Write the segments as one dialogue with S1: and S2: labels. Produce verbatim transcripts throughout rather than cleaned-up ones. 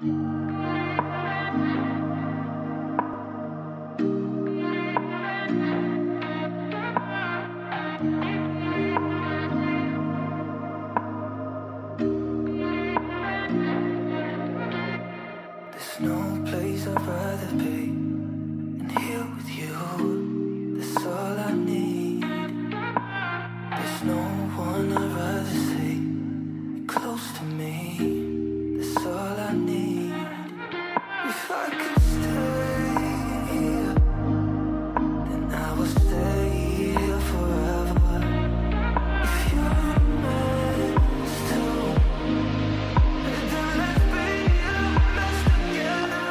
S1: There's no place I'd rather be than here with you. That's all I need. There's no one I'd rather see close to me. That's all I need. If I could stay here, then I would stay here forever. If you're a mess too, then let's be a mess together.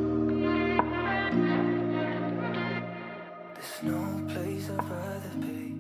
S1: There's no place I'd rather be